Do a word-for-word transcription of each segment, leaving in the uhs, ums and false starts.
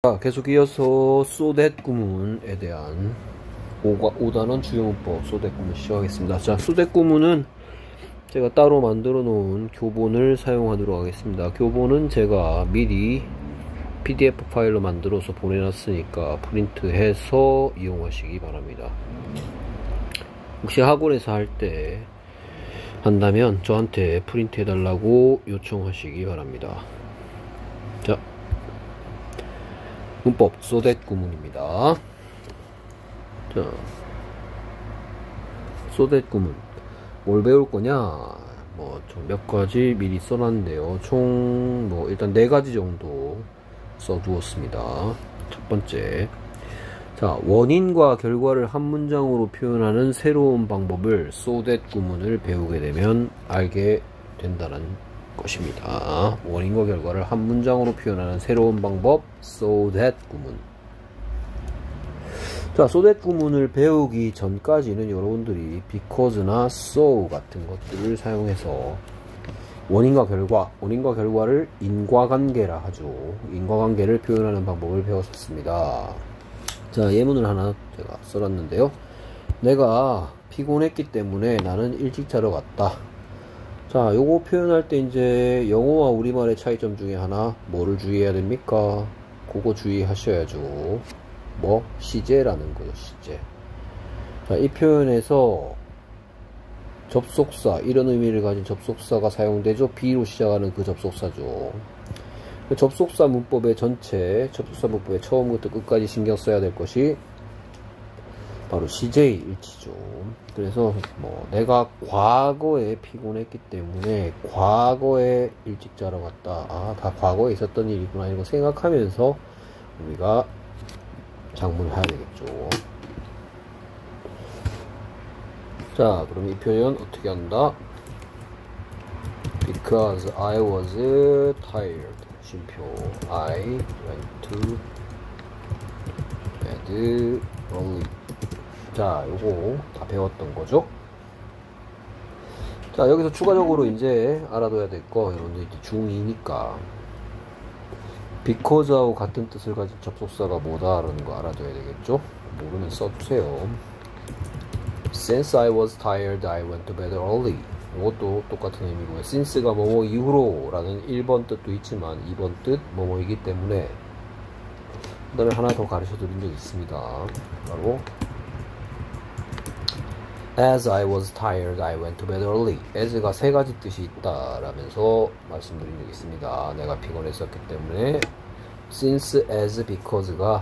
자, 계속 이어서 so that 구문에 대한 오 단원 주요문법 so that 구문 시작하겠습니다. 자, so that 구문은 제가 따로 만들어 놓은 교본을 사용하도록 하겠습니다. 교본은 제가 미리 피디에프 파일로 만들어서 보내놨으니까 프린트해서 이용하시기 바랍니다. 혹시 학원에서 할 때 한다면 저한테 프린트 해달라고 요청하시기 바랍니다. 자, 문법 so that 구문입니다. 자, so that 구문 뭘 배울 거냐, 뭐 좀 몇 가지 미리 써놨는데요. 총 뭐 일단 네 가지 정도 써두었습니다. 첫 번째, 자, 원인과 결과를 한 문장으로 표현하는 새로운 방법을 so that 구문을 배우게 되면 알게 된다는 것입니다. 원인과 결과를 한 문장으로 표현하는 새로운 방법 so that 구문. 자, so that 구문을 배우기 전까지는 여러분들이 because나 so 같은 것들을 사용해서 원인과 결과, 원인과 결과를 인과관계라 하죠. 인과관계를 표현하는 방법을 배웠었습니다. 자, 예문을 하나 제가 써놨는데요. 내가 피곤했기 때문에 나는 일찍 자러 갔다. 자, 요거 표현할 때 이제 영어와 우리말의 차이점 중에 하나, 뭐를 주의해야 됩니까? 그거 주의하셔야죠. 뭐? 시제라는 거죠, 시제. 자, 이 표현에서 접속사, 이런 의미를 가진 접속사가 사용되죠. B로 시작하는 그 접속사죠. 그 접속사 문법의 전체, 접속사 문법의 처음부터 끝까지 신경 써야 될 것이 바로 씨제이 일치죠. 그래서 뭐 내가 과거에 피곤했기 때문에 과거에 일찍 자러 갔다. 아, 다 과거에 있었던 일이구나. 이거 생각하면서 우리가 작문을 해야 되겠죠. 자, 그럼 이 표현 어떻게 한다? Because I was tired. 쉼표. I went to bed early. 자, 요거 다 배웠던 거죠. 자, 여기서 추가적으로 이제 알아둬야 될 거, 여러분들 이제 중이니까 because하고 같은 뜻을 가진 접속사가 뭐다라는 거 알아둬야 되겠죠. 모르면 써주세요. Since I was tired, I went to bed early. 이것도 똑같은 의미고요. since가 뭐뭐 이후로 라는 일 번 뜻도 있지만 이 번 뜻 뭐뭐이기 때문에 그 다음에 하나 더 가르쳐 드린 적이 있습니다. 바로 As I was tired, I went to bed early. as가 세 가지 뜻이 있다 라면서 말씀드린 적이 있습니다. 내가 피곤했었기 때문에 since, as, because가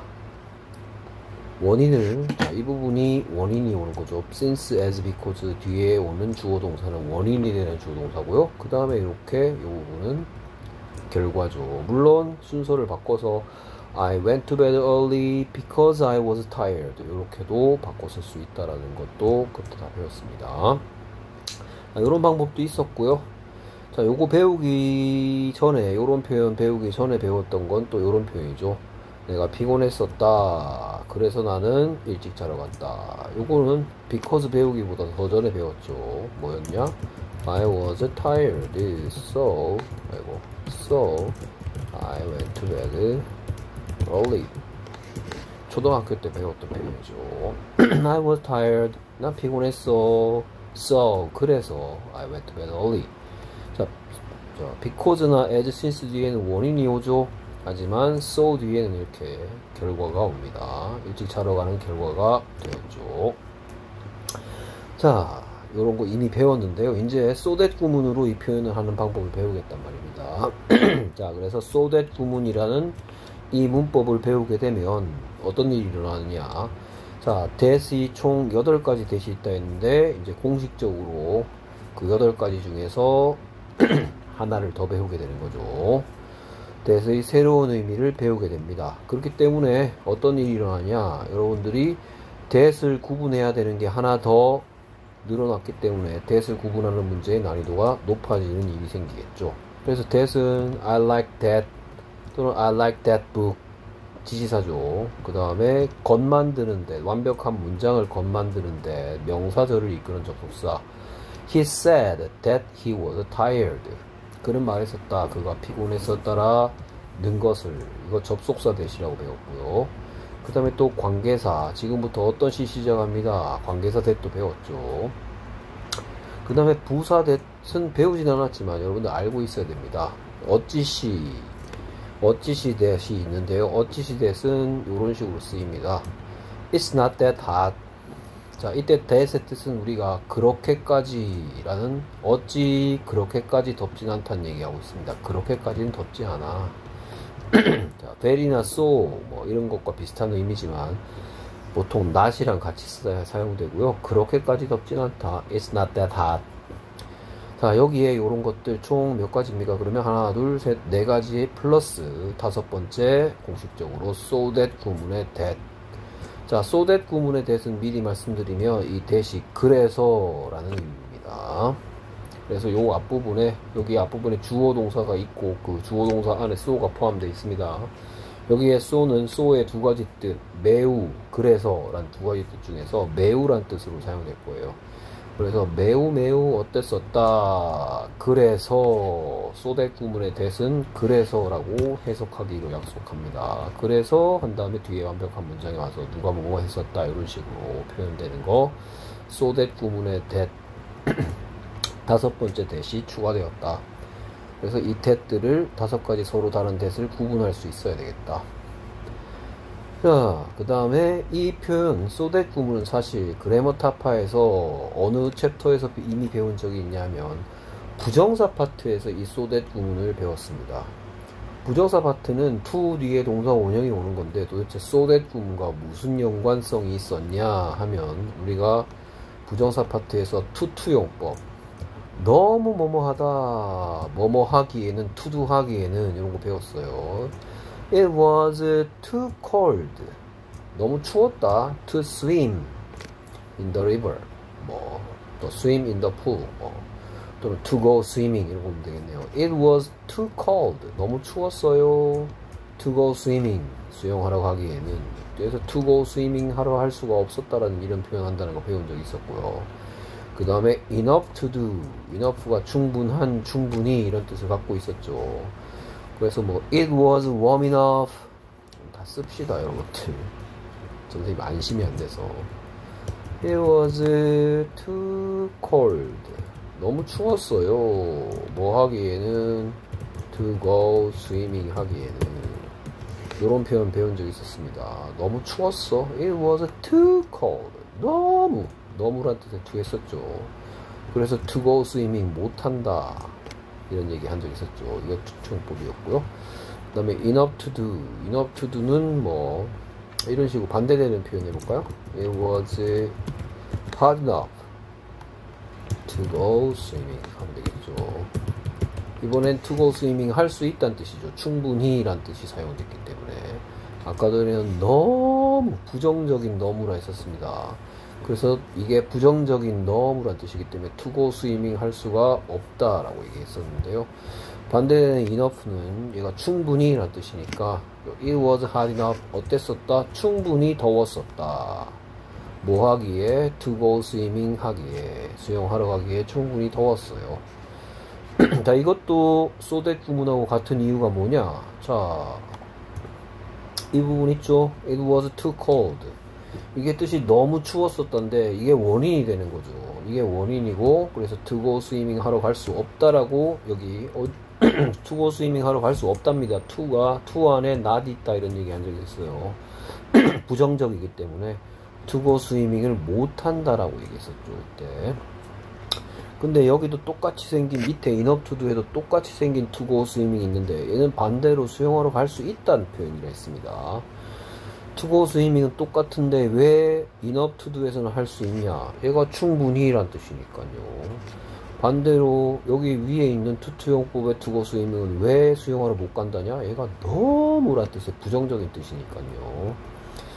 원인을, 자, 이 부분이 원인이 오는 거죠. since, as, because 뒤에 오는 주어 동사는 원인이 되는 주어 동사고요. 그 다음에 이렇게 이 부분은 결과죠. 물론 순서를 바꿔서 I went to bed early because I was tired. 이렇게도 바꿔 쓸 수 있다라는 것도 그때 다 배웠습니다. 자, 이런 방법도 있었고요. 자, 요거 배우기 전에, 요런 표현 배우기 전에 배웠던 건 또 요런 표현이죠. 내가 피곤했었다. 그래서 나는 일찍 자러 갔다. 요거는 because 배우기보다 더 전에 배웠죠. 뭐였냐? I was tired. So, 아이고, so I went to bed early. 초등학교 때 배웠던 표현이죠. I was tired. 난 피곤했어. So, 그래서 I went to bed early. 자, 자, because나 as, since 뒤에는 원인이 오죠. 하지만 so 뒤에는 이렇게 결과가 옵니다. 일찍 자러 가는 결과가 되었죠. 자, 요런 거 이미 배웠는데요. 이제 so that 구문으로 이 표현을 하는 방법을 배우겠단 말입니다. 자, 그래서 so that 구문이라는 이 문법을 배우게 되면 어떤 일이 일어나느냐. 자, that이 총 여덟 가지 that이 있다 했는데 이제 공식적으로 그 여덟 가지 중에서 하나를 더 배우게 되는 거죠. that의 새로운 의미를 배우게 됩니다. 그렇기 때문에 어떤 일이 일어나냐, 여러분들이 that을 구분해야 되는 게 하나 더 늘어났기 때문에 that을 구분하는 문제의 난이도가 높아지는 일이 생기겠죠. 그래서 that은 I like that 또는 I like that book 지시사죠. 그 다음에 겉 만드는 that, 완벽한 문장을 겉 만드는 that, 명사절을 이끄는 접속사. He said that he was tired. 그는 말했었다. 그가 피곤했었더라. 는 것을, 이거 접속사 대시라고 배웠고요. 그 다음에 또 관계사, 지금부터 어떤 시 시작합니다. 관계사 that도 배웠죠. 그 다음에 부사 that은 배우진 않았지만 여러분들 알고 있어야 됩니다. 어찌시, 어찌시 that이 있는데요. 어찌시 that은 이런 식으로 쓰입니다. It's not that hot. 자, 이때 that의 뜻은 우리가 그렇게까지 라는, 어찌 그렇게까지 덥진 않다는 얘기하고 있습니다. 그렇게까지는 덥지 않아. 자, very나 so 뭐 이런 것과 비슷한 의미지만 보통 not이랑 같이 써야 사용되고요. 그렇게까지 덥진 않다. It's not that hot. 자, 여기에 요런 것들 총 몇 가지입니까? 그러면 하나, 둘, 셋, 네 가지 플러스 다섯 번째 공식적으로 so that 구문의 that. 자, so that 구문의 that은 미리 말씀드리면 이 that이 그래서 라는 의미입니다. 그래서 요 앞부분에, 여기 앞부분에 주어 동사가 있고 그 주어 동사 안에 so가 포함되어 있습니다. 여기에 so는 so의 두 가지 뜻, 매우, 그래서 란 두 가지 뜻 중에서 매우란 뜻으로 사용될 거예요. 그래서 매우 매우 어땠었다. 그래서 so that 구문의 that은 그래서 라고 해석하기로 약속합니다. 그래서 한 다음에 뒤에 완벽한 문장에 와서 누가 뭐뭐 했었다 이런 식으로 표현되는 거 so that 구문의 that 다섯 번째 that이 추가되었다. 그래서 이 that들을 다섯 가지 서로 다른 that을 구분할 수 있어야 되겠다. 자, 그 다음에 이 표현 so that 구문은 사실 그래머 타파에서 어느 챕터에서 이미 배운 적이 있냐면 부정사 파트에서 이 so that 구문을 배웠습니다. 부정사 파트는 to 뒤에 동사 원형이 오는 건데 도대체 so that 구문과 무슨 연관성이 있었냐 하면 우리가 부정사 파트에서 to to 용법, 너무 뭐뭐하다, 뭐뭐 하기에는, to do 하기에는 이런 거 배웠어요. It was too cold. 너무 추웠다. To swim in the river. 뭐, 또 swim in the pool. 뭐, 또는 to go swimming 이런 거 보면 되겠네요. It was too cold. 너무 추웠어요. To go swimming. 수영하러 가기에는. 그래서 to go swimming 하러 할 수가 없었다라는 이런 표현한다는 거 배운 적이 있었고요. 그 다음에 enough to do. enough가 충분한, 충분히 이런 뜻을 갖고 있었죠. 그래서 뭐 it was warm enough 다 씁시다 이런 것들. 선생님 안심이 안 돼서 it was too cold. 너무 추웠어요. 뭐 하기에는 to go swimming 하기에는 이런 표현 배운 적이 있었습니다. 너무 추웠어. it was too cold. 너무 너무란 뜻의 to 했었죠. 그래서 to go swimming 못한다 이런 얘기 한 적 있었죠. 이거 투투용법이었고요. 그 다음에 enough to do. enough to do는 뭐 이런 식으로 반대되는 표현 해볼까요? It was hard enough to go swimming 하면 되겠죠. 이번엔 to go swimming 할 수 있다는 뜻이죠. 충분히 란 뜻이 사용됐기 때문에. 아까 전에는 너무 부정적인 너무라 했었습니다. 그래서 이게 부정적인 너무란 뜻이기 때문에 to go swimming 할 수가 없다라고 얘기했었는데요. 반대되는 enough는 얘가 충분히 란 뜻이니까 it was hard enough 어땠었다? 충분히 더웠었다. 뭐 하기에? to go swimming 하기에, 수영하러 가기에 충분히 더웠어요. 자, 이것도 so that 구문하고 같은 이유가 뭐냐? 자, 이 부분 있죠? it was too cold. 이게 뜻이 너무 추웠었던데 이게 원인이 되는 거죠. 이게 원인이고, 그래서 to go swimming 하러 갈 수 없다라고 여기 어, to go swimming 하러 갈 수 없답니다. to가 to 안에 not 있다 이런 얘기 한 적이 있어요. 부정적이기 때문에 to go swimming을 못 한다라고 얘기했었죠 그때. 근데 여기도 똑같이 생긴 밑에 enough to do에도 똑같이 생긴 to go swimming 있는데 얘는 반대로 수영하러 갈 수 있다는 표현이라 했습니다. to go swimming은 똑같은데 왜 enough to do에서는 할 수 있냐? 얘가 충분히 란 뜻이니까요. 반대로 여기 위에 있는 to to 용법의 to go swimming은 왜 수영하러 못 간다냐? 얘가 너무 란 뜻의 부정적인 뜻이니까요.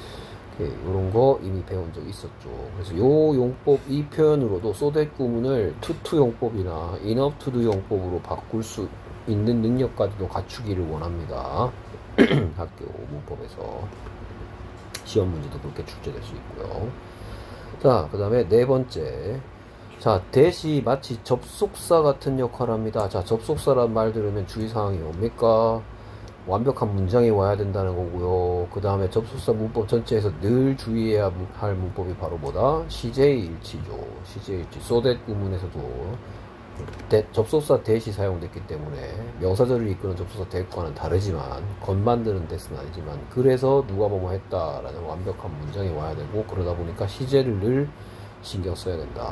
이런 거 이미 배운 적이 있었죠. 그래서 요 용법, 이 표현으로도 so that 구문을 to to 용법이나 enough to do 용법으로 바꿀 수 있는 능력까지도 갖추기를 원합니다. 학교 문법에서 시험 문제도 그렇게 출제될 수 있고요. 자, 그 다음에 네 번째. 자, that이 마치 접속사 같은 역할을 합니다. 자, 접속사란 말 들으면 주의사항이 뭡니까? 완벽한 문장이 와야 된다는 거고요. 그 다음에 접속사 문법 전체에서 늘 주의해야 할 문법이 바로 뭐다? 시제일치죠. 시제일치. so that 구문에서도 대, 접속사 that이 사용됐기 때문에 명사절을 이끄는 접속사 that과는 다르지만 건 만드는 that은 아니지만 그래서 누가 뭐뭐 했다라는 완벽한 문장이 와야 되고 그러다 보니까 시제를 늘 신경 써야 된다.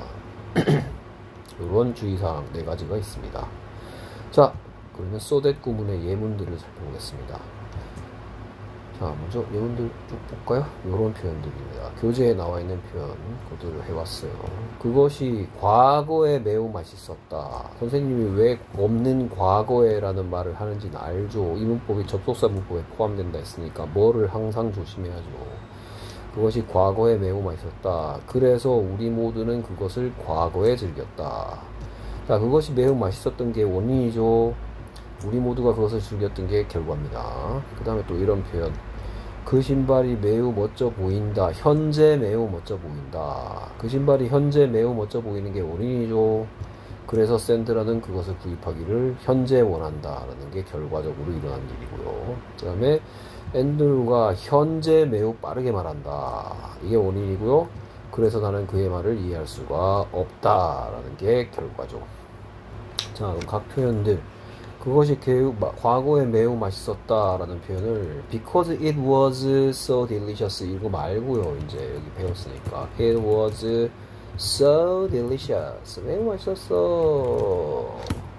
이런 주의사항 네 가지가 있습니다. 자, 그러면 so that 구문의 예문들을 살펴보겠습니다. 자, 먼저 예문들 쭉 볼까요? 이런 표현들입니다. 교재에 나와 있는 표현 그대로 해왔어요. 그것이 과거에 매우 맛있었다. 선생님이 왜 없는 과거에 라는 말을 하는지는 알죠. 이 문법이 접속사 문법에 포함된다 했으니까 뭐를 항상 조심해야죠. 그것이 과거에 매우 맛있었다. 그래서 우리 모두는 그것을 과거에 즐겼다. 자, 그것이 매우 맛있었던 게 원인이죠. 우리 모두가 그것을 즐겼던 게 결과입니다. 그 다음에 또 이런 표현. 그 신발이 매우 멋져 보인다. 현재 매우 멋져 보인다. 그 신발이 현재 매우 멋져 보이는 게 원인이죠. 그래서 샌드라는 그것을 구입하기를 현재 원한다. 라는 게 결과적으로 일어난 일이고요. 그 다음에 앤드루가 현재 매우 빠르게 말한다. 이게 원인이고요. 그래서 나는 그의 말을 이해할 수가 없다. 라는 게 결과죠. 자, 그럼 각 표현들. 그것이 매우, 과거에 매우 맛있었다 라는 표현을 because it was so delicious 이거 말고요. 이제 여기 배웠으니까 it was so delicious 매우 맛있었어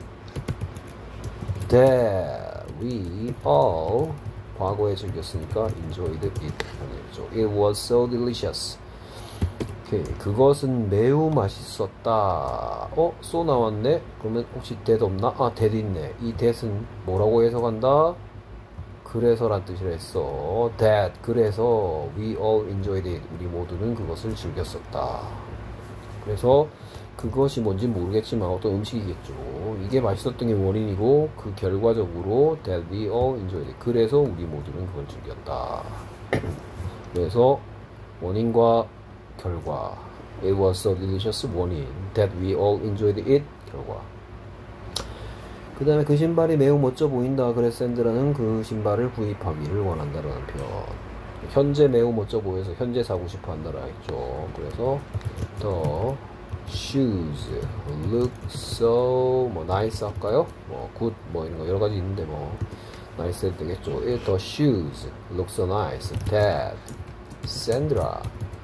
that we all 과거에 즐겼으니까 enjoyed it 아니죠. it was so delicious. 오케이. 그것은 매우 맛있었다. 어? so 나왔네? 그러면 혹시 that 없나? 아, that 있네. 이 that은 뭐라고 해석한다? 그래서 란 뜻이라 했어. that, 그래서 we all enjoyed it. 우리 모두는 그것을 즐겼었다. 그래서 그것이 뭔지 모르겠지만 어떤 음식이겠죠. 이게 맛있었던 게 원인이고 그 결과적으로 that we all enjoyed it. 그래서 우리 모두는 그걸 즐겼다. 그래서 원인과 결과 it was so delicious 원인 that we all enjoyed it 결과. 그 다음에 그 신발이 매우 멋져 보인다. 그래서 샌드라는 그 신발을 구입하기를 원한다라는 표현. 현재 매우 멋져 보여서 현재 사고 싶어 한다라 했죠. 그래서 the shoes look so 뭐 nice 할까요? 뭐 good 뭐 이런 거 여러 가지 있는데 뭐 nice 해도 되겠죠. the shoes look so nice that Sandra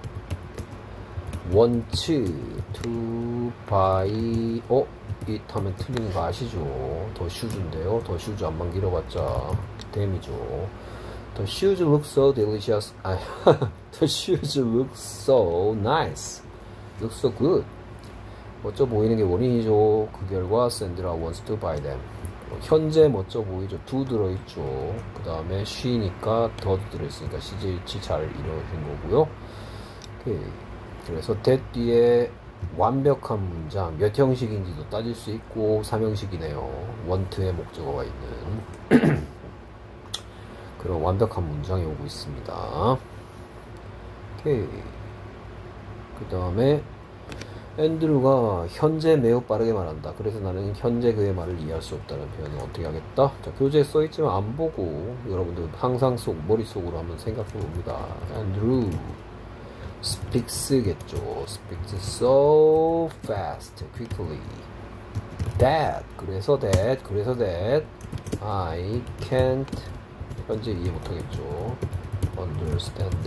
want to buy 어? 이 하면 틀린 거 아시죠? 더 슈즈인데요. 더 슈즈 안만 길어봤자 댐이죠. The shoes look so delicious. 아, the shoes look so nice. Look so good. 멋져 보이는 게 원인이죠. 그 결과 샌드라 wants to buy them. 현재 멋져 보이죠. do 들어있죠. 그 다음에 she니까 더도 들어있으니까 시제일치 잘 이루어진 거고요. 오케이. 그래서 that 뒤에 완벽한 문장 몇 형식인지도 따질 수 있고 삼 형식이네요. want의 목적어가 있는 그런 완벽한 문장이 오고 있습니다. 오케이. 그 다음에 앤드루가 현재 매우 빠르게 말한다. 그래서 나는 현재 그의 말을 이해할 수 없다는 표현은 어떻게 하겠다? 자, 교재에 써있지만 안 보고 여러분들 항상 속 머릿속으로 한번 생각해 봅니다. 앤드루 speaks겠죠. speaks so fast, quickly. that, 그래서 that, 그래서 that I can't 현재 이해 못하겠죠. understand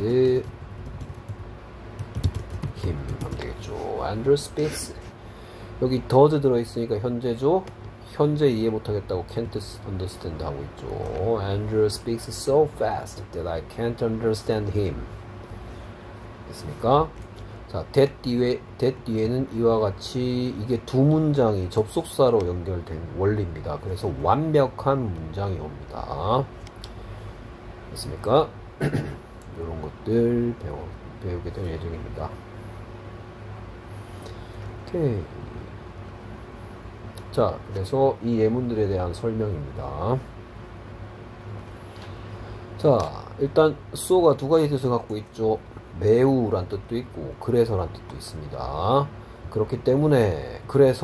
him 하면 되겠죠. Andrew speaks 여기 does 들어있으니까 현재죠. 현재 이해 못하겠다고 can't understand 하고 있죠. Andrew speaks so fast that I can't understand him. 됐습니까? 자, that 뒤에, that 뒤에는 이와 같이 이게 두 문장이 접속사로 연결된 원리입니다. 그래서 완벽한 문장이 옵니다. 됐습니까? 이런 것들 배워, 배우게 될 예정입니다. 오케이. 자, 그래서 이 예문들에 대한 설명입니다. 자, 일단 so가 두 가지 뜻을 갖고 있죠. 매우 란 뜻도 있고 그래서 란 뜻도 있습니다. 그렇기 때문에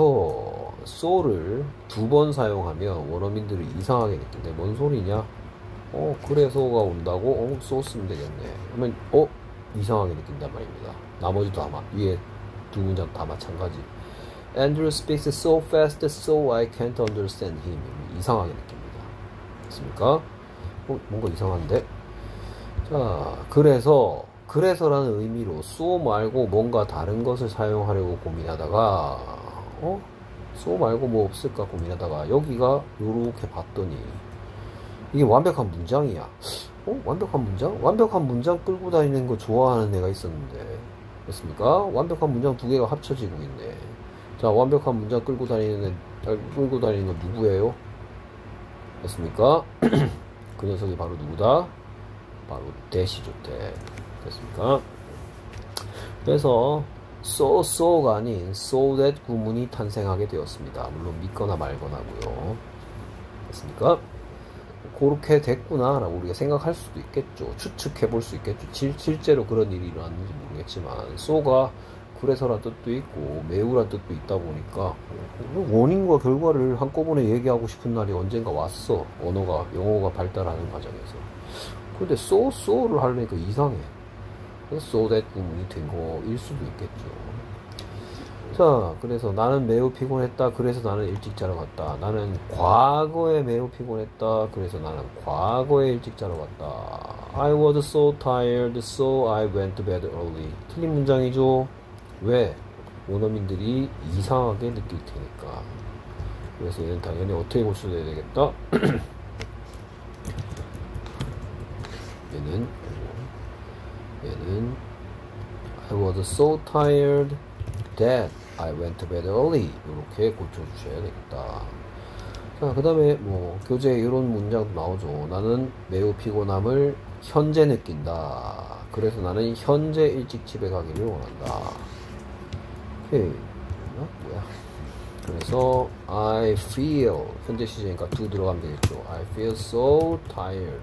그래서 so를 두 번 사용하면 원어민들이 이상하게 느낀대. 뭔 소리냐? 어 그래서가 온다고 어 so 쓰면 되겠네. 그러면 어 이상하게 느낀단 말입니다. 나머지도 아마 위에 두 문장 다 마찬가지. Andrew speaks so fast so I can't understand him. 이상하게 느낍니다. 됐습니까? 어, 뭔가 이상한데? 자, 그래서 그래서라는 의미로 so 말고 뭔가 다른 것을 사용하려고 고민하다가 어? so 말고 뭐 없을까 고민하다가 여기가 요렇게 봤더니 이게 완벽한 문장이야. 어? 완벽한 문장? 완벽한 문장 끌고 다니는 거 좋아하는 애가 있었는데 됐습니까? 완벽한 문장 두 개가 합쳐지고 있네. 자, 완벽한 문장 끌고 다니는 애, 끌고 다니는 건 누구예요? 됐습니까? 그 녀석이 바로 누구다? 바로 that이죠, that. 됐습니까? 그래서 so so가 아닌 so that 구문이 탄생하게 되었습니다. 물론 믿거나 말거나고요. 됐습니까? 그렇게 됐구나 라고 우리가 생각할 수도 있겠죠. 추측해 볼 수 있겠죠. 실, 실제로 그런 일이 일어났는지 모르겠지만 so가 그래서란 뜻도 있고 매우란 뜻도 있다 보니까 원인과 결과를 한꺼번에 얘기하고 싶은 날이 언젠가 왔어. 언어가 영어가 발달하는 과정에서. 근데 so so를 하려니까 이상해. 그래서 so that 구문이 된 거일 수도 있겠죠. 자, 그래서 나는 매우 피곤했다. 그래서 나는 일찍 자러 갔다. 나는 과거에 매우 피곤했다. 그래서 나는 과거에 일찍 자러 갔다. I was so tired, so I went to bed early. 틀린 문장이죠. 왜? 원어민들이 이상하게 느낄 테니까. 그래서 얘는 당연히 어떻게 고쳐야 되겠다? 얘는 얘는 I was so tired that I went to bed early. 이렇게 고쳐주셔야 되겠다. 자, 그 다음에 뭐 교재에 이런 문장도 나오죠. 나는 매우 피곤함을 현재 느낀다. 그래서 나는 현재 일찍 집에 가기를 원한다. 오케이. 뭐야? 그래서 I feel 현재 시제니까 do 들어가면 되겠죠. I feel so tired.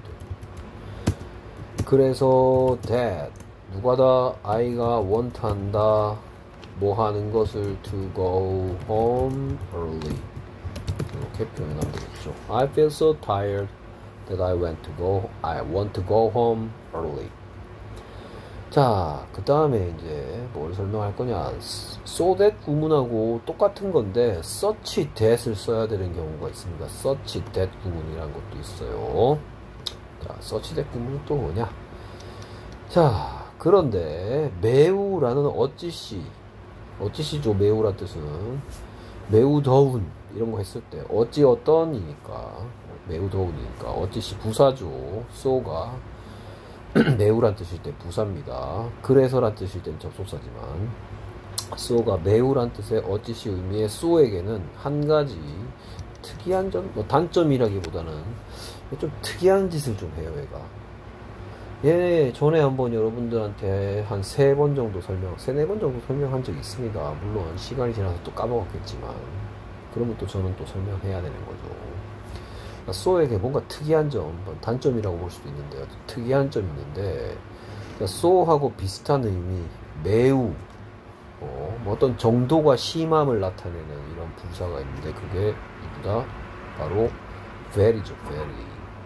그래서 that 누가 다 I가 want 한다. 뭐 하는 것을 to go home early. 이렇게 표현하면 되겠죠. I feel so tired that I went to go I want to go home early. 자, 그 다음에 이제 뭘 설명할 거냐. so that 구문하고 똑같은 건데 such that을 써야 되는 경우가 있습니다. such that 구문이라는 것도 있어요. 자, such that 구문은 또 뭐냐. 자, 그런데 매우라는 어찌시 어찌시죠. 매우란 뜻은 매우 더운 이런 거 했을 때 어찌 어떤이니까 매우 더운이니까 어찌시 부사죠. so가 매우란 뜻일 때 부사입니다. 그래서란 뜻일 때는 접속사지만 so가 매우란 뜻의 어찌시 의미의 so에게는 한 가지 특이한 점, 뭐 단점이라기보다는 좀 특이한 짓을 좀 해요. 얘가 얘 전에 한번 여러분들한테 한 세 번 정도 설명, 세네 번 정도 설명한 적이 있습니다. 물론 시간이 지나서 또 까먹었겠지만 그러면 또 저는 또 설명해야 되는 거죠. so에게 뭔가 특이한 점, 단점이라고 볼 수도 있는데요. 특이한 점이 있는데 so하고 비슷한 의미, 매우 어, 뭐 어떤 정도가 심함을 나타내는 이런 부사가 있는데 그게 누구다? 바로 very죠. very.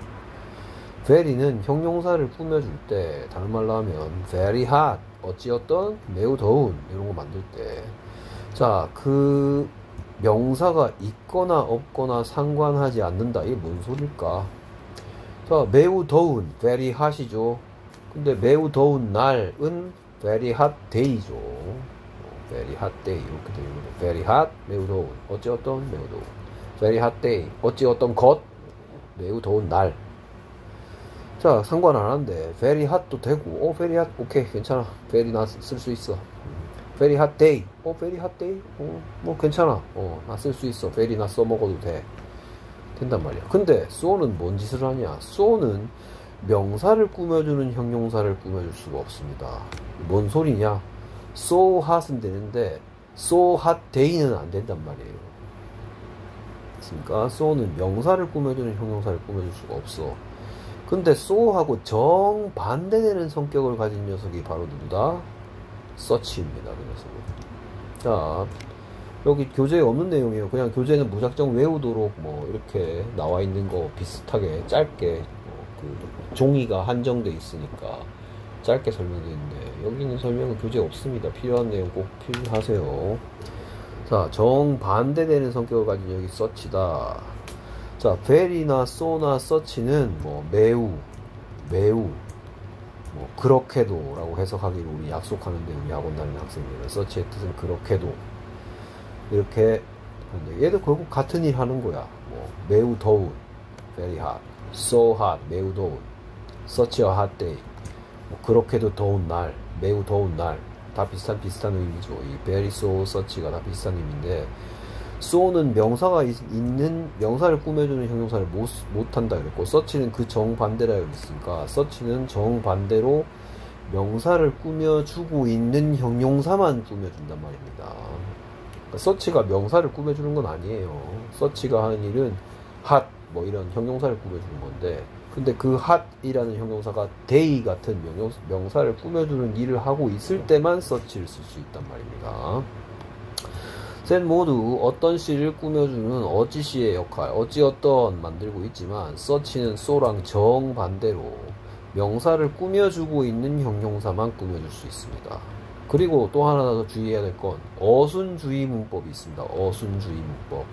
very는 형용사를 꾸며줄 때 다른 말로 하면 very hot, 어찌어떤 매우 더운 이런 거 만들 때 자, 그 명사가 있거나 없거나 상관하지 않는다. 이게 뭔 소릴까? 자, 매우 더운 very hot이죠. 근데 매우 더운 날은 very hot day죠. very hot day 이렇게 되는 거죠. very hot 매우 더운 어찌어떤 매우 더운 very hot day 어찌어떤 것 매우 더운 날. 자, 상관 안 하는데 very hot도 되고 어 very hot 오케이 괜찮아. very 나 쓸 수 있어. very hot day 어 very hot day 어 뭐 괜찮아. 어 나 쓸 수 있어. very 나 써먹어도 돼. 된단 말이야. 근데 so는 뭔 짓을 하냐. so는 명사를 꾸며주는 형용사를 꾸며줄 수가 없습니다. 뭔 소리냐. so hot은 되는데 so hot day는 안 된단 말이에요. 그러니까 so는 명사를 꾸며주는 형용사를 꾸며줄 수가 없어. 근데 so하고 정반대되는 성격을 가진 녀석이 바로 누구다? such입니다. 그 녀석은. 자, 여기 교재에 없는 내용이에요. 그냥 교재는 무작정 외우도록 뭐 이렇게 나와 있는 거 비슷하게 짧게 뭐 그 종이가 한정돼 있으니까 짧게 설명드리는데 여기는 설명은 교재 없습니다. 필요한 내용 꼭 필요하세요. 자, 정반대되는 성격을 가진 여기 서치다. 자, very나 so나 such는 뭐 매우, 매우, 뭐 그렇게도 라고 해석하기로 우리 약속하는데 우리 학원 다니는 학생들은 such의 뜻은 그렇게도 이렇게 하는데 얘도 결국 같은 일 하는 거야. 뭐 매우 더운, very hot, so hot, 매우 더운, such a hot day, 뭐 그렇게도 더운 날, 매우 더운 날, 다 비슷한 비슷한 의미죠. 이 very, so, such가 다 비슷한 의미인데 so는 명사가 있, 있는 명사를 꾸며주는 형용사를 못, 못한다 그랬고 such는 그 정반대라 그랬으니까 such는 정반대로 명사를 꾸며주고 있는 형용사만 꾸며준단 말입니다. 그러니까 such가 명사를 꾸며주는 건 아니에요. such가 하는 일은 hot 뭐 이런 형용사를 꾸며주는 건데 근데 그 hot이라는 형용사가 day 같은 명용, 명사를 꾸며주는 일을 하고 있을 때만 such를 쓸 수 있단 말입니다. 셋 모두 어떤 시를 꾸며주는 어찌 시의 역할, 어찌 어떤 만들고 있지만 such는 so랑 정반대로 명사를 꾸며주고 있는 형용사만 꾸며줄 수 있습니다. 그리고 또 하나 더 주의해야 될 건 어순주의 문법이 있습니다. 어순주의 문법.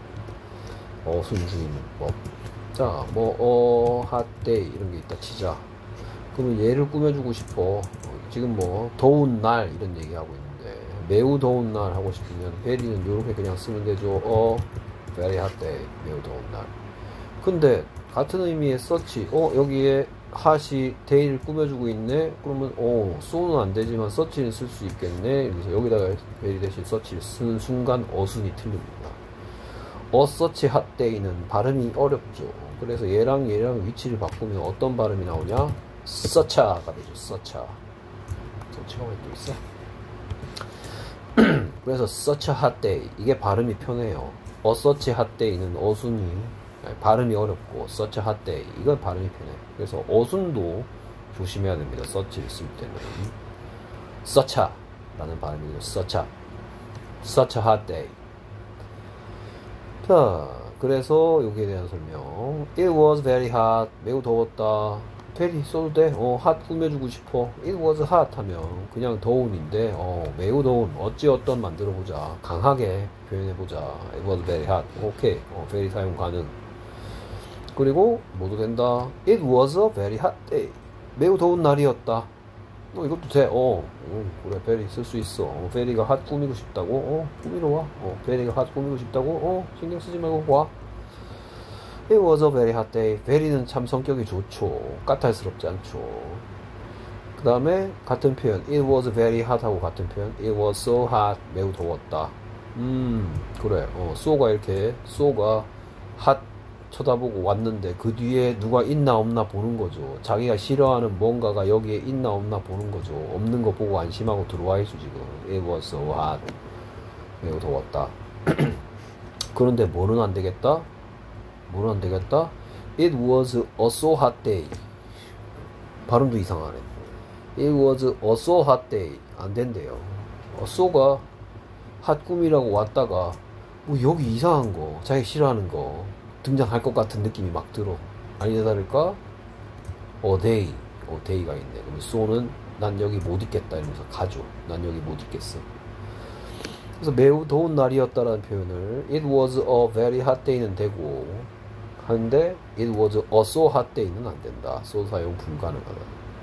어순주의 문법. 자, 뭐, 어, hot day 이런 게 있다 치자. 그러면 얘를 꾸며주고 싶어. 어, 지금 뭐, 더운 날 이런 얘기하고 있는데 매우 더운 날 하고 싶으면 very는 요렇게 그냥 쓰면 되죠. 어, very hot day. 매우 더운 날. 근데 같은 의미의 such, 어, 여기에 hot이 day를 꾸며주고 있네. 그러면 어, so는 안 되지만 such는 쓸 수 있겠네. 그래서 여기다가 very 대신 such를 쓰는 순간 어순이 틀립니다. 어, such hot day는 발음이 어렵죠. 그래서 얘랑 얘랑 위치를 바꾸면 어떤 발음이 나오냐? such가 되죠. such. such가 왜 또 있어? 그래서 such a hot day 이게 발음이 편해요. 어 such a hot day는 어순이 아니, 발음이 어렵고 such a hot day 이건 발음이 편해. 그래서 어순도 조심해야 됩니다. such를 쓸 때는 such a 라는 발음이죠. such a such a hot day. 자, 그래서 여기에 대한 설명. It was very hot. 매우 더웠다. very 써도 돼? 어, hot 꾸며주고 싶어. It was hot 하면 그냥 더운인데, 어, 매우 더운. 어찌 어떤 만들어보자. 강하게 표현해보자. It was very hot. 오케이. 어, very 사용 가능. 그리고 뭐도 된다. It was a very hot day. 매우 더운 날이었다. 어, 이것도 돼. 어, 어 그래. very 쓸 수 있어. 어, very가 hot 꾸미고 싶다고. 어, 꾸미러 와. 어, very가 hot 꾸미고 싶다고. 어, 신경 쓰지 말고 와. It was a very hot day. very는 참 성격이 좋죠. 까탈스럽지 않죠. 그 다음에 같은 표현. It was very hot 하고 같은 표현. It was so hot. 매우 더웠다. 음, 그래. 어, so가 이렇게, so가 hot 쳐다보고 왔는데 그 뒤에 누가 있나 없나 보는 거죠. 자기가 싫어하는 뭔가가 여기에 있나 없나 보는 거죠. 없는 거 보고 안심하고 들어와 있어 지금. It was so hot. 매우 더웠다. 그런데 뭐는 안 되겠다? 뭐는 안 되겠다? It was a so hot day. 발음도 이상하네. It was a so hot day. 안 된대요. 어, so가 hot 꿈이라고 왔다가 뭐 여기 이상한 거, 자기 싫어하는 거 등장할 것 같은 느낌이 막 들어. 아니나 다를까? a day. a day가 있네. 그럼 so는 난 여기 못 있겠다 이러면서 가죠. 난 여기 못 있겠어. 그래서 매우 더운 날이었다라는 표현을 it was a very hot day는 되고 하는데 it was a so hot day는 안 된다. so 사용 불가능하다.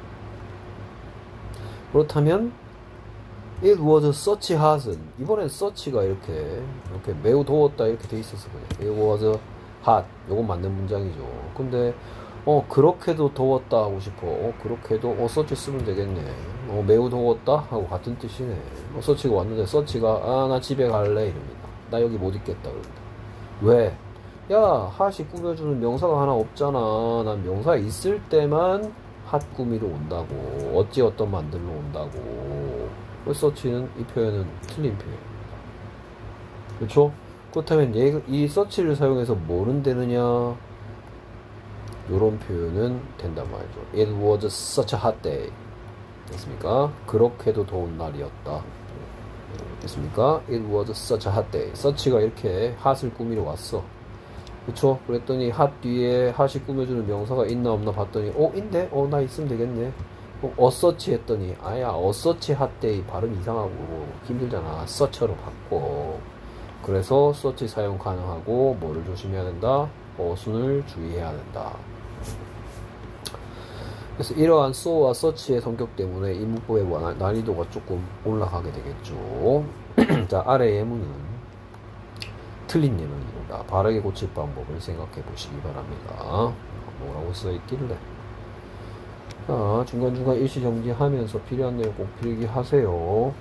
그렇다면 it was such hot은 이번엔 such가 이렇게 이렇게 매우 더웠다 이렇게 돼 있었어. 그냥 it was hot 요건 맞는 문장이죠. 근데 어 그렇게도 더웠다 하고 싶어. 어 그렇게도 어 such 쓰면 되겠네. 어 매우 더웠다 하고 같은 뜻이네. 어 such가 왔는데 such가 아 나 집에 갈래 이럽니다. 나 여기 못 있겠다 그럽니다. 왜? 야 핫이 꾸며주는 명사가 하나 없잖아. 난 명사 있을 때만 핫 꾸미러 온다고. 어찌 어떤 만들러 온다고. such는 이 표현은 틀린 표현입니다. 그렇죠? 그렇다면 얘, 이 such를 사용해서 뭐는 되느냐? 요런 표현은 된단 말이죠. It was such a hot day. 됐습니까? 그렇게도 더운 날이었다. 됐습니까? It was such a hot day. such가 이렇게 hot을 꾸미러 왔어. 그쵸? 그랬더니 핫 뒤에 핫이 꾸며주는 명사가 있나 없나 봤더니 어? 있네? 어? 나 있으면 되겠네. 어, 어서치 했더니 아야 어서치 핫데이 발음 이상하고 힘들잖아. 서처로 바꿔. 그래서 서치 사용 가능하고 뭐를 조심해야 된다? 어순을 주의해야 된다. 그래서 이러한 so와 such의 성격 때문에 이 문법의 난이도가 조금 올라가게 되겠죠. 자, 아래 예문은 틀린 예문입니다. 바르게 고칠 방법을 생각해 보시기 바랍니다. 뭐라고 써있길래. 자, 중간중간 일시 정지하면서 필요한 내용 꼭 필기하세요.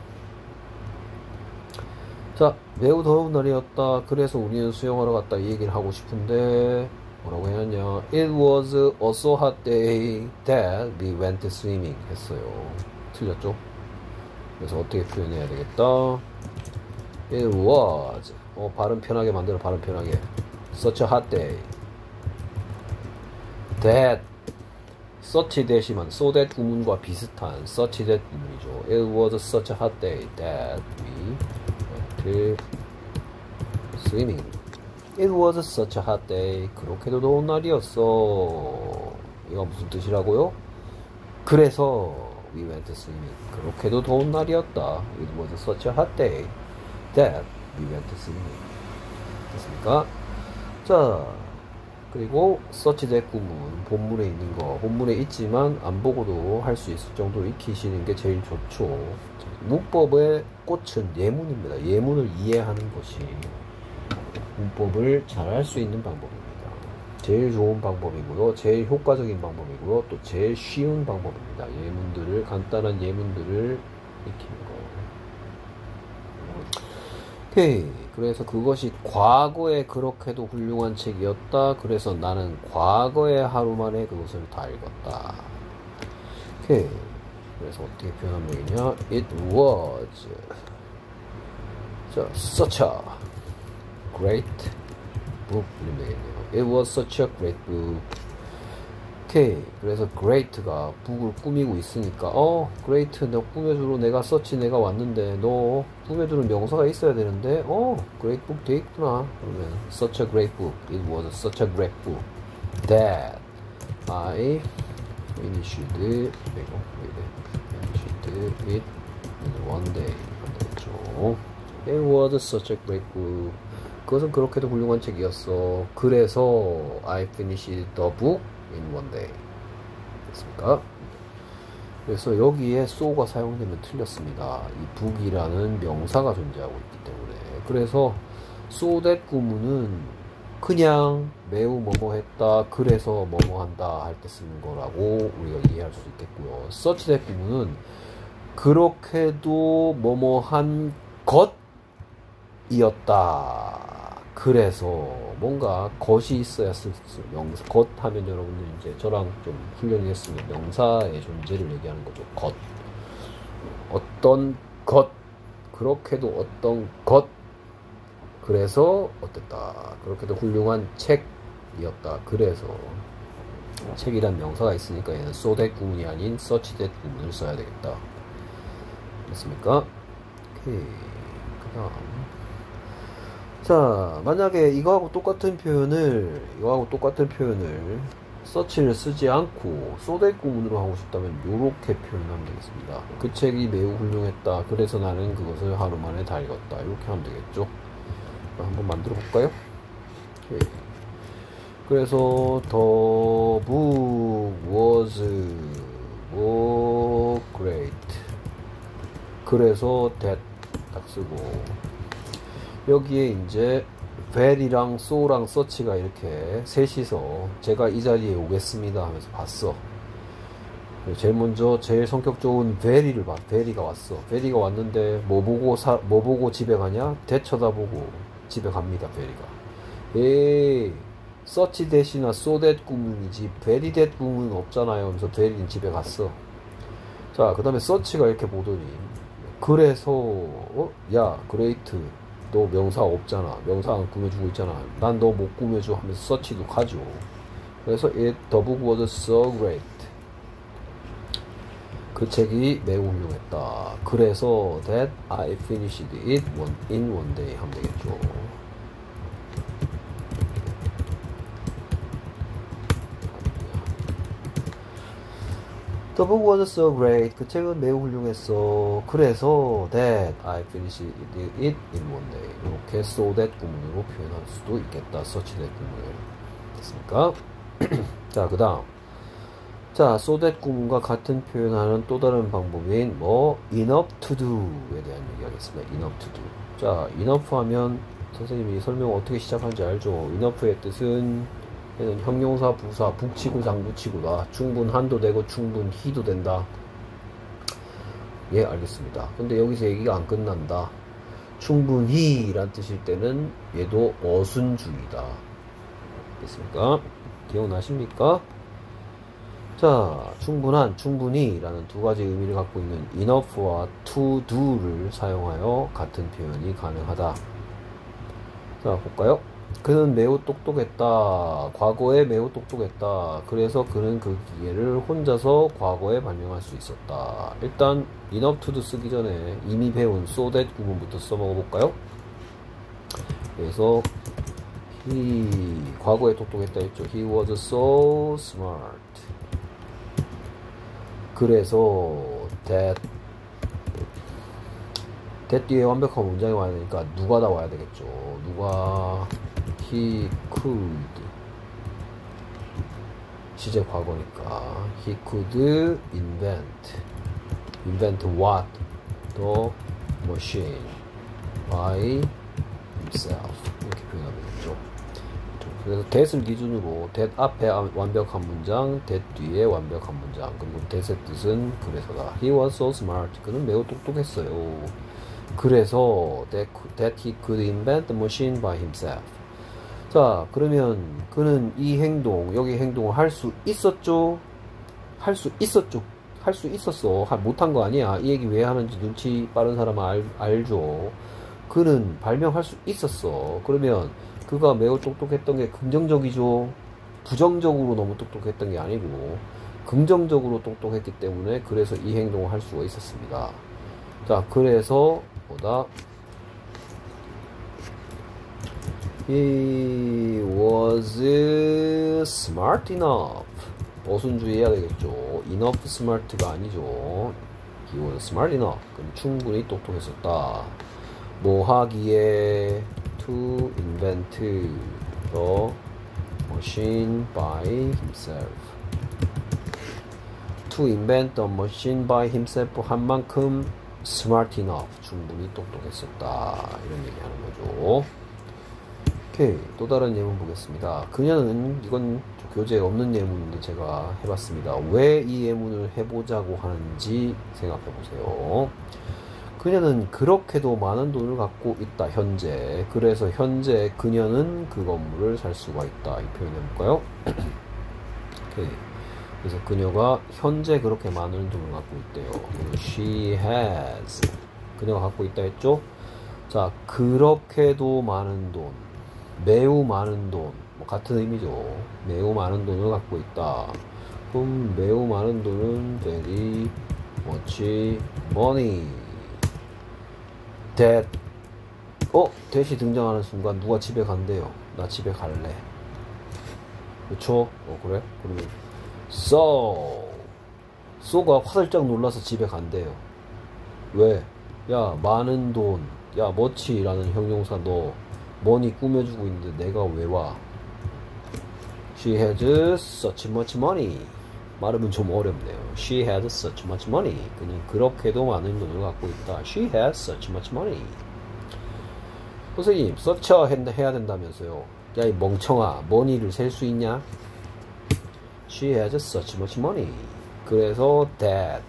자, 매우 더운 날이었다. 그래서 우리는 수영하러 갔다. 이 얘기를 하고 싶은데 뭐라고 해야냐. It was also hot day that we went swimming 했어요. 틀렸죠? 그래서 어떻게 표현해야 되겠다. It was 어, 발음 편하게 만들어. 발음 편하게. Such a hot day that such that이만 so that 구문과 비슷한 such that 구문이죠. It was such a hot day that we went swimming. It was such a hot day. 그렇게도 더운 날이었어. 이거 무슨 뜻이라고요? 그래서 we went swimming. 그렇게도 더운 날이었다. It was such a hot day that we went swimming. 됐습니까? 자, 그리고 such that 구문 본문에 있는 거 본문에 있지만 안 보고도 할 수 있을 정도로 익히시는 게 제일 좋죠. 문법의 꽃은 예문입니다. 예문을 이해하는 것이 문법을 잘 할 수 있는 방법입니다. 제일 좋은 방법이고요. 제일 효과적인 방법이고요. 또 제일 쉬운 방법입니다. 예문들을 간단한 예문들을 익히는 거. 오케이. 그래서 그것이 과거에 그렇게도 훌륭한 책이었다. 그래서 나는 과거에 하루 만에 그것을 다 읽었다. 오케이. 그래서 어떻게 표현하면 되겠냐? It was 자, such a great book 이러면 되겠네요. It was such a great book. 오케이. 그래서 great가 book을 꾸미고 있으니까 어 great 너 꾸며주러 내가 search 내가 왔는데 너 꾸며주는 명사가 있어야 되는데 어 great book 돼 있구나. 그러면 such a great book. It was such a great book that I finished it it in one day. 되겠죠. It was such a great book. 그것은 그렇게도 훌륭한 책이었어. 그래서 I finished the book in one day. 됐습니까? 그래서 여기에 so가 사용되면 틀렸습니다. 이 book이라는 명사가 존재하고 있기 때문에. 그래서 so that 구문은 그냥 매우 뭐뭐 했다, 그래서 뭐뭐 한다 할 때 쓰는 거라고 우리가 이해할 수 있겠고요. such that 구문은 그렇게도 뭐뭐 한 것이었다. 그래서 뭔가 것이 있어야 쓸 수, 명사, 것 하면 여러분들 이제 저랑 좀 훈련을 했으면 명사의 존재를 얘기하는 거죠. 것. 어떤 것. 그렇게도 어떤 것. 그래서 어땠다. 그렇게도 훌륭한 책이었다. 그래서 책이란 명사가 있으니까 얘는 so that 구문이 아닌 such that 구문을 써야 되겠다. 됐습니까? 오케이. 그 다음. 자, 만약에 이거하고 똑같은 표현을, 이거하고 똑같은 표현을 search를 쓰지 않고 so that 구문으로 하고 싶다면 요렇게 표현하면 되겠습니다. 그 책이 매우 훌륭했다. 그래서 나는 그것을 하루 만에 다 읽었다. 이렇게 하면 되겠죠. 한번 만들어 볼까요? 오케이. 그래서 the book was oh, great. 그래서 that 딱 쓰고 여기에 이제 very랑 so랑 such가 이렇게 셋이서 제가 이 자리에 오겠습니다 하면서 봤어. 제일 먼저 제일 성격 좋은 very를 봐. very가 왔어. very가 왔는데 뭐 보고 사, 뭐 보고 집에 가냐? that 쳐다보고 집에 갑니다. very가. 에이, such that이나 so that 구문이지 very that 구문은 없잖아요. 하면서 very는 집에 갔어. 자, 그 다음에 such가 이렇게 보더니 그래서 어? 야, great. 너 명사 없잖아. 명사 안 꾸며주고 있잖아. 난 너 못 꾸며줘 하면서 such도 가죠. 그래서 it, the book was so great. 그 책이 매우 훌륭했다. 그래서 that I finished it one, in one day 하면 되겠죠. The book was so great. 그 책은 매우 훌륭했어. 그래서 that I finished it in one day. 이렇게 so that 구문으로 표현할 수도 있겠다. such that 구문을. 됐습니까? 자, 그 다음. 자, so that 구문과 같은 표현하는 또 다른 방법인 뭐 enough to do에 대한 얘기하겠습니다. enough to do. 자, enough 하면 선생님이 설명 어떻게 시작하는지 알죠? enough의 뜻은 얘는 형용사, 부사, 북치고 장구치고다. 충분한도 되고 충분히도 된다. 예, 알겠습니다. 근데 여기서 얘기가 안 끝난다. 충분히 란 뜻일 때는 얘도 어순주의다. 됐습니까? 기억나십니까? 자, 충분한, 충분히 라는 두 가지 의미를 갖고 있는 enough와 to do를 사용하여 같은 표현이 가능하다. 자, 볼까요? 그는 매우 똑똑했다. 과거에 매우 똑똑했다. 그래서 그는 그 기계를 혼자서 과거에 발명할 수 있었다. 일단 enough to do 쓰기 전에 이미 배운 so that 구문부터 써먹어 볼까요? 그래서 he 과거에 똑똑했다 했죠. He was so smart. 그래서 that that 뒤에 완벽한 문장이 와야 되니까 누가 다 와야 되겠죠. 누가 he could 시제 과거니까 he could invent invent what? the machine by himself 이렇게 표현하면 되겠죠. 그래서 that을 기준으로 that 앞에 완벽한 문장, that 뒤에 완벽한 문장, 그리고 that의 뜻은 그래서다. He was so smart. 그는 매우 똑똑했어요. 그래서 that, that he could invent the machine by himself. 자, 그러면 그는 이 행동, 여기 행동을 할 수 있었죠? 할 수 있었죠? 할 수 있었어. 못한 거 아니야. 이 얘기 왜 하는지 눈치 빠른 사람은 알, 알죠. 그는 발명할 수 있었어. 그러면 그가 매우 똑똑했던 게 긍정적이죠. 부정적으로 너무 똑똑했던 게 아니고 긍정적으로 똑똑했기 때문에 그래서 이 행동을 할 수가 있었습니다. 자, 그래서 뭐다? He was smart enough. 어순주의 해야 되겠죠. enough smart가 아니죠. He was smart enough. 그럼 충분히 똑똑했었다. 뭐 하기에 to invent the machine by himself. to invent the machine by himself 한 만큼 smart enough. 충분히 똑똑했었다. 이런 얘기하는 거죠. 오케이. 또 다른 예문 보겠습니다. 그녀는 이건 교재에 없는 예문인데 제가 해봤습니다. 왜 이 예문을 해보자고 하는지 생각해 보세요. 그녀는 그렇게도 많은 돈을 갖고 있다. 현재. 그래서 현재 그녀는 그 건물을 살 수가 있다. 이 표현 해볼까요? 오케이. 그래서 그녀가 현재 그렇게 많은 돈을 갖고 있대요. She has. 그녀가 갖고 있다 했죠? 자, 그렇게도 많은 돈. 매우 많은 돈. 뭐 같은 의미죠. 매우 많은 돈을 갖고 있다. 그럼 매우 많은 돈은 very much money. that. 어? that이 등장하는 순간 누가 집에 간대요. 나 집에 갈래. 그쵸? 어, 그래? 그러면 so. so가 화들짝 놀라서 집에 간대요. 왜? 야, 많은 돈. 야, much라는 형용사 너 money 꾸며주고 있는데 내가 왜 와? She has such much money. 말하면 좀 어렵네요. She has such much money. 그냥 그렇게도 많은 돈을 갖고 있다. She has such much money. 선생님, such 해야 된다면서요. 야, 이 멍청아, money를 셀 수 있냐? She has such much money. 그래서 that.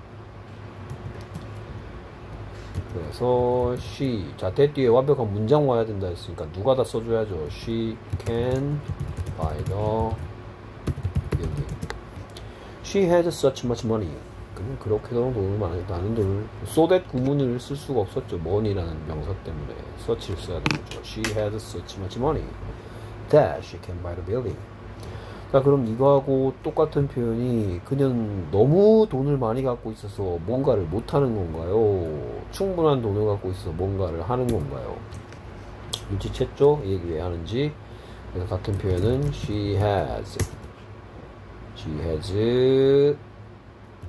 그래서 she. 자, that 뒤에 완벽한 문장 와야 된다 했으니까 누가 다 써줘야죠. She can buy the building. She has such much money. 그냥 그렇게도 돈을 많이 나는 돈을 so that 구문을 쓸 수가 없었죠. money라는 명사 때문에 such를 써야 되는 거죠. She has such much money that she can buy the building. 자, 그럼 이거하고 똑같은 표현이 그냥 너무 돈을 많이 갖고 있어서 뭔가를 못하는 건가요? 충분한 돈을 갖고 있어서 뭔가를 하는 건가요? 눈치챘죠? 이 얘기 왜 하는지. 그래서 같은 표현은 she has she has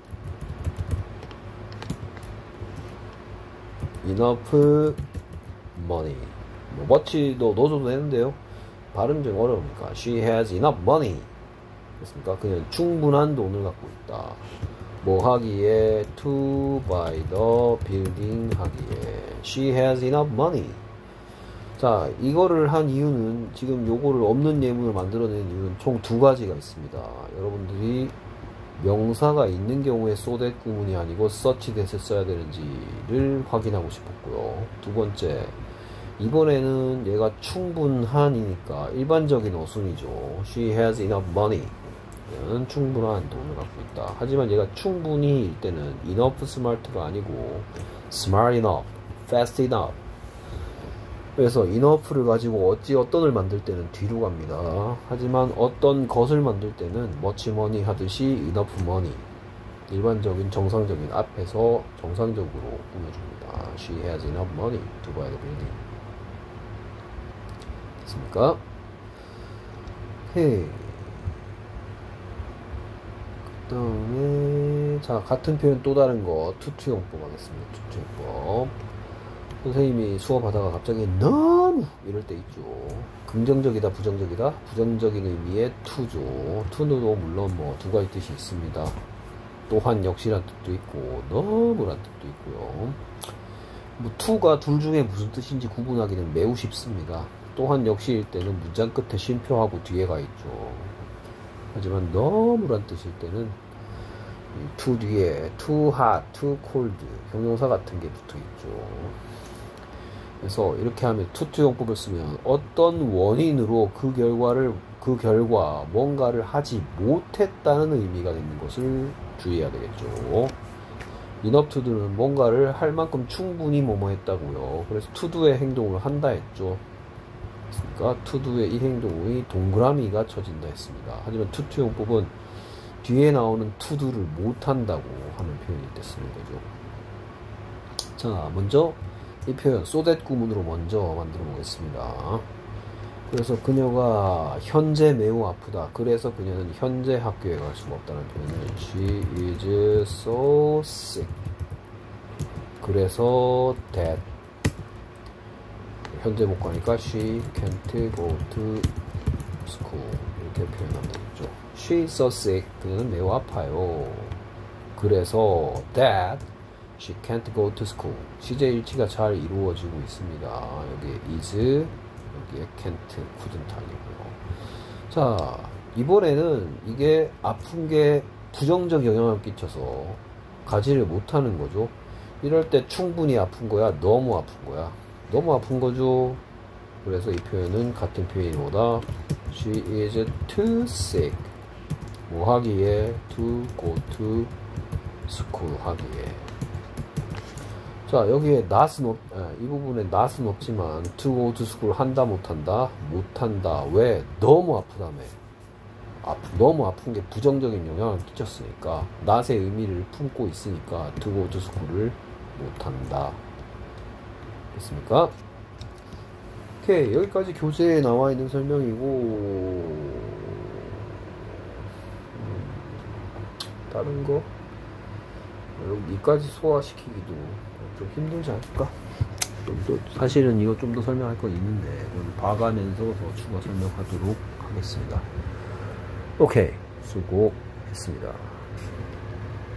enough money. 뭐 much도 넣어줘도 되는데요. 발음 좀 어려우니까 she has enough money. 됐습니까? 그냥 충분한 돈을 갖고 있다. 뭐 하기에 to buy the building 하기에 she has enough money. 자, 이거를 한 이유는 지금 요거를 없는 예문을 만들어낸 이유는 총 두 가지가 있습니다. 여러분들이 명사가 있는 경우에 so that 구문이 아니고 such that을 써야 되는지를 확인하고 싶었고요. 두 번째, 이번에는 얘가 충분한이니까 일반적인 어순이죠. She has enough money. 얘는 충분한 돈을 갖고 있다. 하지만 얘가 충분히일 때는 enough smart가 아니고 smart enough, fast enough. 그래서 enough를 가지고 어찌 어떤을 만들 때는 뒤로 갑니다. 하지만 어떤 것을 만들 때는 much money 하듯이 enough money. 일반적인 정상적인 앞에서 정상적으로 꾸며줍니다. She has enough money to buy the building. 됐습니까? 오케이. 그 다음에 자, 같은 표현 또 다른 거 투투용법 하겠습니다. 투투용법. 선생님이 수업하다가 갑자기 너무 이럴 때 있죠. 긍정적이다 부정적이다. 부정적인 의미의 to죠. to도 물론 뭐 두 가지 뜻이 있습니다. 또한 역시란 뜻도 있고 너무란 뜻도 있고요. 뭐 to가 둘 중에 무슨 뜻인지 구분하기는 매우 쉽습니다. 또한 역시일 때는 문장 끝에 쉼표하고 뒤에가 있죠. 하지만 너무란 뜻일 때는 to 뒤에 too hot, too cold 형용사 같은 게 붙어 있죠. 그래서 이렇게 하면 투투용법을 쓰면 어떤 원인으로 그 결과를 그 결과 뭔가를 하지 못했다는 의미가 되는 것을 주의해야 되겠죠. enough to do는 뭔가를 할 만큼 충분히 뭐뭐 했다고요. 그래서 to do의 행동을 한다 했죠. 그러니까 to do의 이 행동이 동그라미가 쳐진다 했습니다. 하지만 투투용법은 뒤에 나오는 to do를 못한다고 하는 표현이 됐습니다. 거죠. 자, 먼저 이 표현 so that 구문으로 먼저 만들어 보겠습니다. 그래서 그녀가 현재 매우 아프다. 그래서 그녀는 현재 학교에 갈 수가 없다는 표현을 She is so sick. 그래서 that 현재 못 가니까 She can't go to school 이렇게 표현하면 되겠죠. She is so sick. 그녀는 매우 아파요. 그래서 that She can't go to school. 시제 일치가 잘 이루어지고 있습니다. 여기 is, 여기에 can't, couldn't 아니고요. 자, 이번에는 이게 아픈 게 부정적 영향을 끼쳐서 가지를 못하는 거죠. 이럴 때 충분히 아픈 거야, 너무 아픈 거야. 너무 아픈 거죠. 그래서 이 표현은 같은 표현보다 She is too sick. 뭐 하기에 to go to school 하기에. 자, 여기에 not은 없, 아, 이 부분에 not은 없지만 to go to school 한다 못한다? 못한다. 왜? 너무 아프다며. 아프, 너무 아픈 게 부정적인 영향을 끼쳤으니까 not의 의미를 품고 있으니까 to go to school을 못한다. 됐습니까? 오케이, 여기까지 교재에 나와 있는 설명이고 음, 다른 거 여기까지 소화시키기도 좀 힘들지 않을까? 좀 더, 사실은 이거 좀 더 설명할 건 있는데 오늘 봐가면서 더 추가 설명하도록 하겠습니다. 오케이, 수고했습니다.